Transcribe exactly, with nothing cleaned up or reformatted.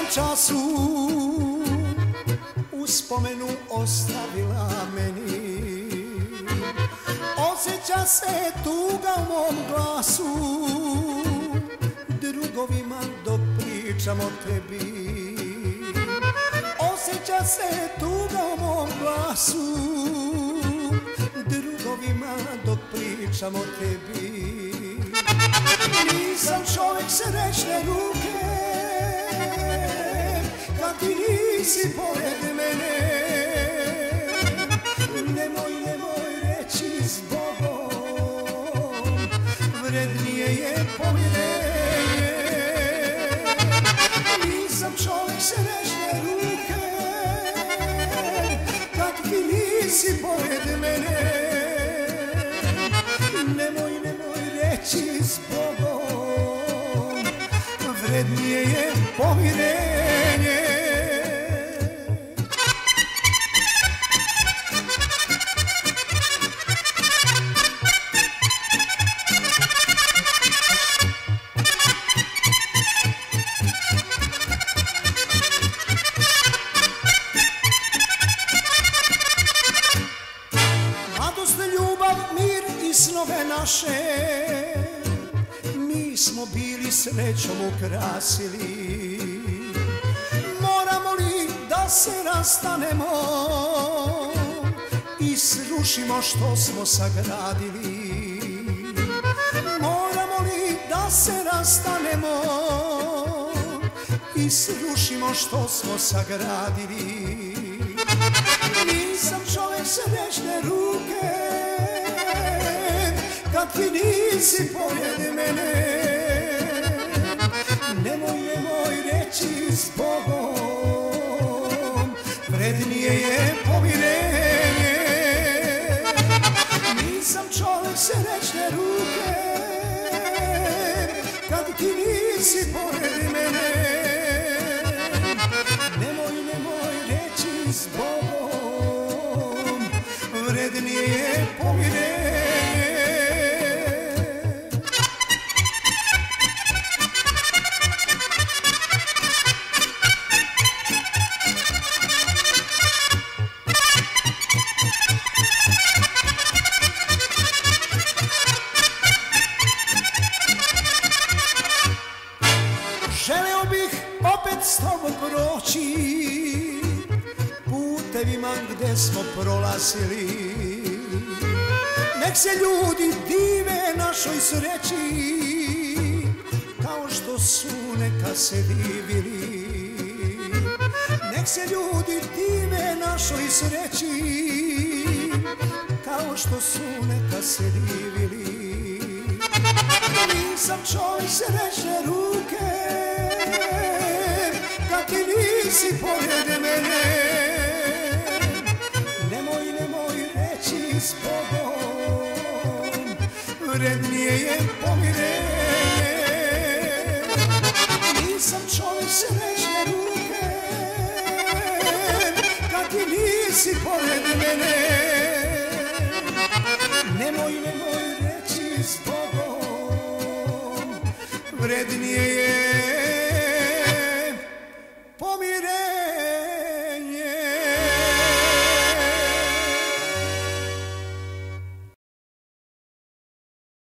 času uspomenu ostavila meni. Osjeća se tuga u mom glasu, drugovima dok pričam o tebi. Osjeća se tuga u mom glasu, drugovima dok pričam o tebi. Nisam čovjek srećne ruke kad ti nisi pored mene. Nemoj, nemoj reći zbogom, vrednije je pomirenje. Nisam čovjek srećne ruke kad ti nisi pored mene. Nemoj, nemoj reći zbogom, vrednije je pomirenje. Ljubav, mir i snove naše mi smo bili srećom ukrasili. Moramo li da se rastanemo i srušimo što smo sagradili? Moramo li da se rastanemo i srušimo što smo sagradili? Nisam čovjek srećne ruke kad ti nisi pored mene. Nemoj, nemoj reći zbogom, vrednije je pomirenje. Nisam čovjek srećne ruke kad ti nisi pored mene. Nemoj, nemoj reći zbogom, vrednije je pomirenje. Želeo bih opet s tobom proći putevima gde smo prolazili. Nek se ljudi dive našoj sreći kao što su neka se divili. Nek se ljudi dive našoj sreći kao što su neka se divili. Nisam čovjek srećne ruke kad ti nisi pored mene. Nemoj, nemoj reći zbogom, vrednije je pomirenje. Nisam čovjek srećne ruke kad ti nisi pored mene. Nemoj, nemoj reći zbogom, vrednije je